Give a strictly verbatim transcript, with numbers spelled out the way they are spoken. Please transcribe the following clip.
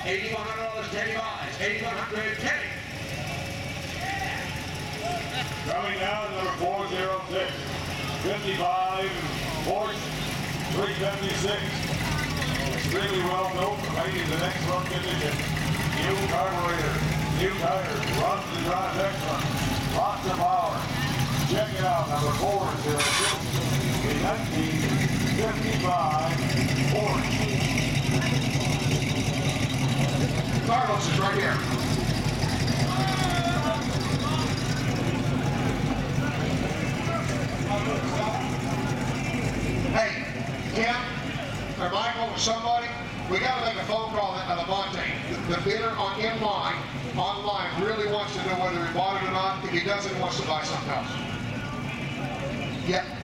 eighty-one hundred dollars Teddy buys. eighty-one hundred Teddy. Coming down, number four zero six. fifty-five, Porsche, three fifty-six. Extremely well built, right in the next run condition. New carburetor, new tires, runs and drives excellent. Lots of power. Check it out, number four zero six. A nineteen fifty-five Porsche. Carlos is right here. Hey, Tim, or Michael, or somebody, we got to make a phone call at Avanti. The, the bidder on in line, online, really wants to know whether he bought it or not. If he doesn't, he wants to buy something else. Yeah.